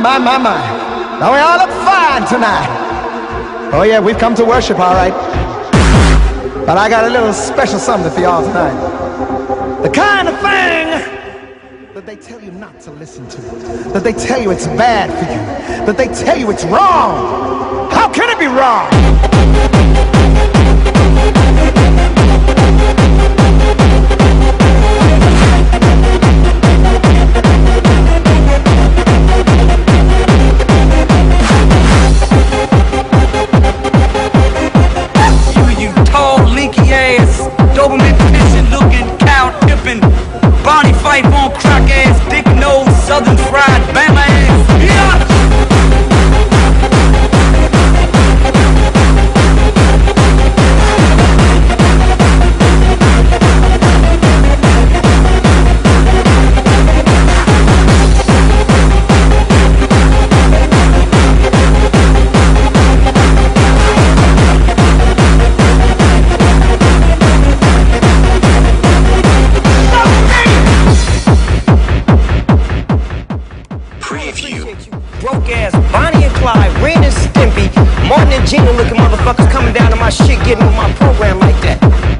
my. Now we all look fine tonight. Oh yeah, we've come to worship, all right. But I got a little special something for y'all tonight. The kind of thing that they tell you not to listen to. That they tell you it's bad for you. That they tell you it's wrong. How can it be wrong? Doberman Pinscher looking, cow tipping, Barney Fife on crack ass, dick nose, southern fried, Bama ass. Yeah! Broke ass Bonnie and Clyde, Ren and Stimpy, Martin and Gina looking motherfuckers coming down to my shit, getting with my program like that.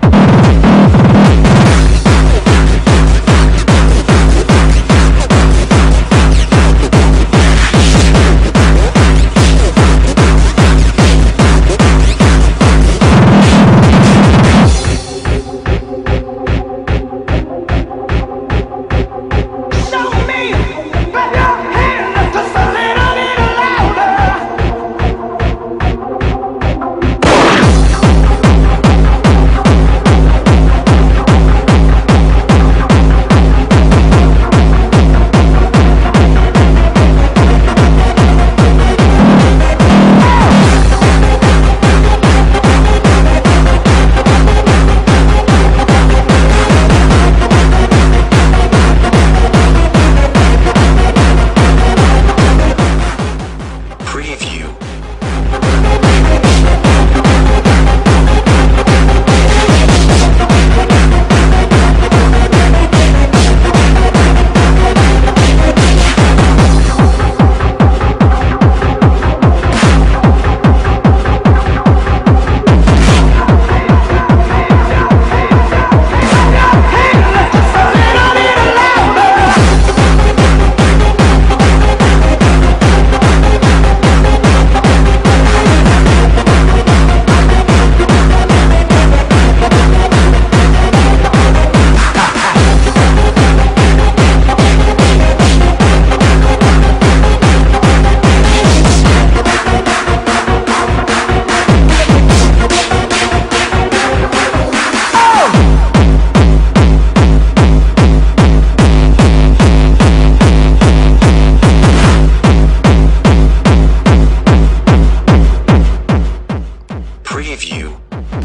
Preview.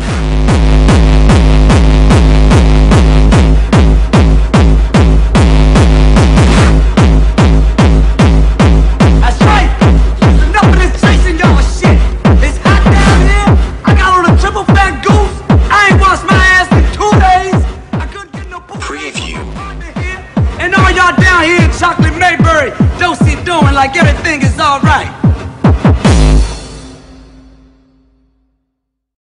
That's right! Enough of this chasing y'all shit! It's hot down here! I got on a triple fat goose! I ain't washed my ass in 2 days! I couldn't get no Preview. And all y'all down here in Chocolate Mayberry, don't see doing like everything is alright.